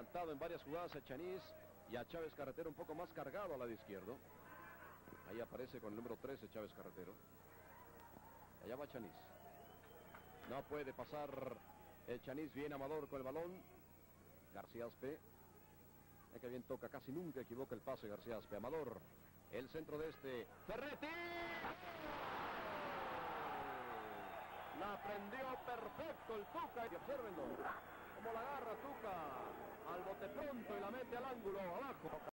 adelantado en varias jugadas a Chanis y a Chávez Carretero un poco más cargado al lado izquierdo. Ahí aparece con el número 13 Chávez Carretero. Allá va Chanis. No puede pasar el Chanis, bien Amador con el balón. García Aspe. Que bien toca, casi nunca equivoca el pase García Aspe. Amador, el centro de este. Ferretti. La prendió perfecto el Tuca. Y obsérvenlo, como la agarra Tuca al bote pronto y la mete al ángulo abajo.